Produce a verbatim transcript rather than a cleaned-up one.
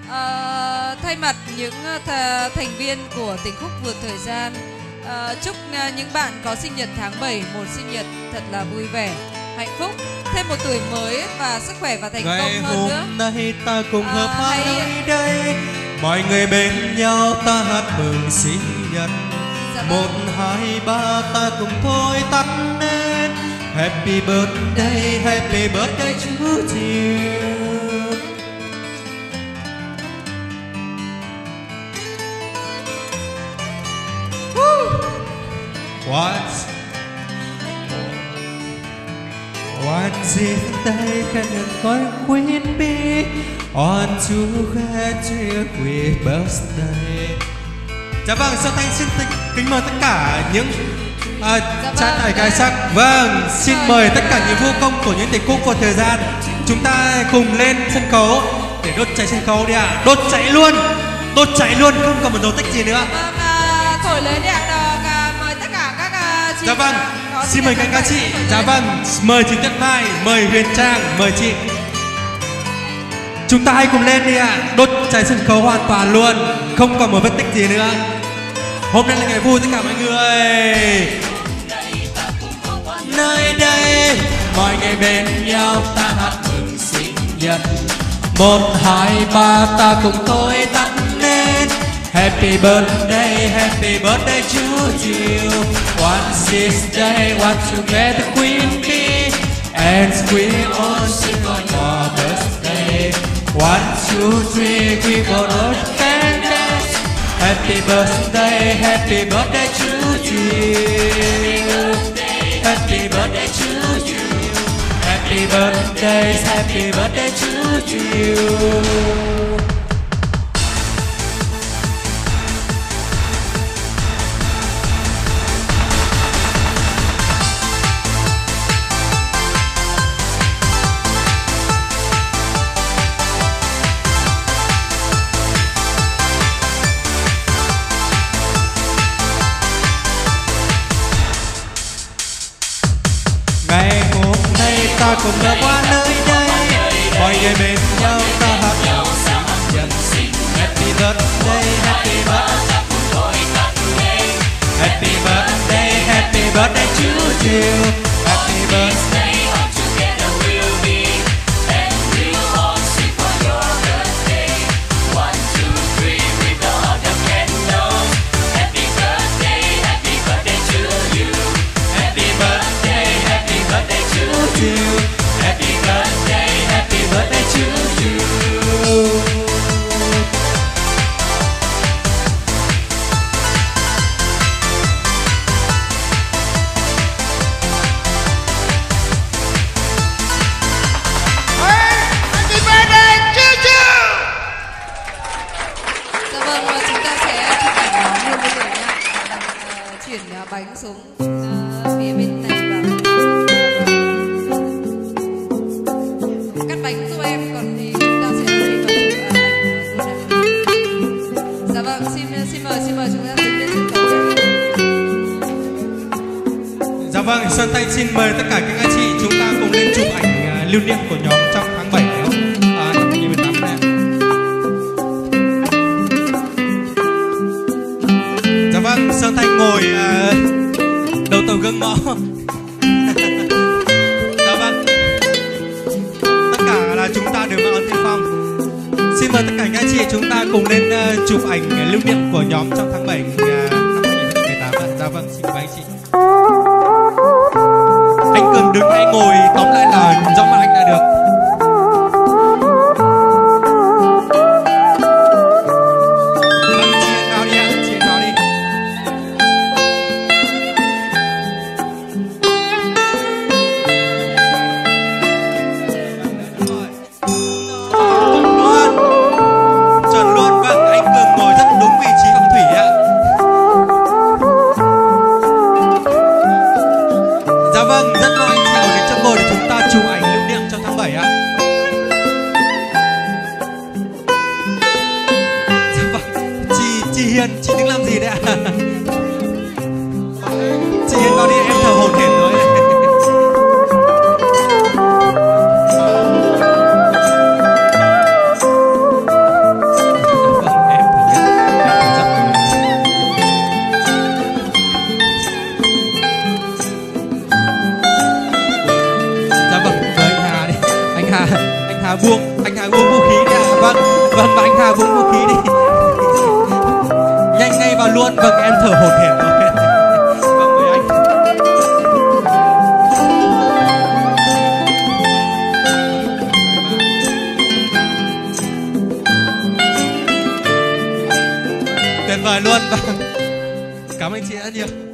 À, thay mặt những th thành viên của Tình Khúc Vượt Thời Gian, à, chúc những bạn có sinh nhật tháng bảy một sinh nhật thật là vui vẻ, hạnh phúc, thêm một tuổi mới và sức khỏe và thành ngày công hơn nữa. Ngày hôm nay ta cùng hợp à, hát hãy... nơi đây, mọi người bên nhau ta hát mừng sinh nhật. Dạ Một vâng. hai ba ta cùng thôi tắt nến. Happy birthday, happy birthday chú Diệu. What's What's it they can going queen bee on to get your great birthday. Dạ vâng, Sơn Thanh xin t- kính mời tất cả những à, Dạ cha vâng, tài gái dạ. sắc. Vâng, xin Rồi, mời tất cả dạ. những vô công của những tình khúc của thời gian. Chúng ta cùng lên sân khấu để đốt cháy sân khấu đi ạ. À. Đốt cháy luôn, đốt cháy luôn, không còn một dấu tích gì nữa. Vâng, à, thổi lên đi ạ. Được, à, mời tất cả các à, chị. Dạ vâng, có xin mời các sinh ca nhật chị. tháng bảy Dạ thổi lên. vâng, mời chị Tuyết Mai, mời Huyền Trang, mời chị. Chúng ta hãy cùng lên đi ạ. À. Đốt cháy sân khấu hoàn toàn luôn, không còn một vết tích gì nữa. Hôm nay là ngày vui tất cả mọi người. Nơi đây mọi người bên nhau ta hát mừng sinh nhật. Một hai ba ta cùng thôi tắt lên. Happy birthday, happy birthday to you. One this day, one together queen bee, and we all sing on your birthday. One, two, three, we go roll and dance. Happy birthday, happy birthday to you. Happy birthday to you. Happy birthday, happy birthday to you. Ngày hôm nay ta cùng đã qua nơi đây, mọi người bên nhau ta hát nhau sinh nhật. Happy birthday, happy birthday, happy birthday, happy birthday to you. Happy birthday, all together we'll be, and we'll all sing for your birthday. One, two, three, we blow out the candles. Happy birthday, happy birthday to you. Happy birthday, happy birthday to you. Happy birthday, happy birthday to you. Dạ vâng, và chúng ta sẽ chụp ảnh nhóm luôn bây giờ nhá. À, chuyển à, bánh xuống à, phía bên này và cắt bánh giúp em, còn thì chúng ta sẽ đi vào chụp à, ảnh luôn ạ. Dạ vâng, xin xin mời xin mời chúng ta đứng lên sân khấu nhé. Dạ vâng, Sơn Thanh xin mời tất cả các anh chị chúng ta cùng lên chụp ảnh à, lưu niệm của nhóm trong tháng bảy này không? À, năm hai nghìn mười tám này. Dạ vâng, Sơn Thanh ngồi à, đầu tàu gương mõ. Dạ vâng, tất cả là chúng ta đều mặc áo tiên phong. Xin mời tất cả các anh chị chúng ta cùng lên uh, chụp ảnh lưu niệm của nhóm trong tháng bảy uh, năm hai nghìn mười tám ạ. Dạ vâng, xin mời anh chị. Anh Cường đứng hay ngồi, tóm lại là rõ mặt anh là được. Vâng, chị anh vào đi ạ, chị anh vào đi. Chuẩn luôn, chuẩn luôn. Vâng, anh Cường ngồi rất đúng vị trí phong thủy ạ. Dạ vâng, rất mong anh chị ổn định trong ngồi để chúng ta chụp ảnh lưu niệm trong tháng bảy ạ. Dạ vâng, chị, chị Hiền, chị đứng làm gì đấy ạ? Chị Hiền vào đi, em thở hổn hển rồi. Hà buông, anh Hà buông vũ khí đi. Vâng, vâng và anh Hà buông vũ khí đi. Nhanh ngay vào luôn. Vâng, em thở hổn hển rồi. Vâng, mời anh. Tuyệt vời luôn. Vâng. Cảm ơn chị rất nhiều.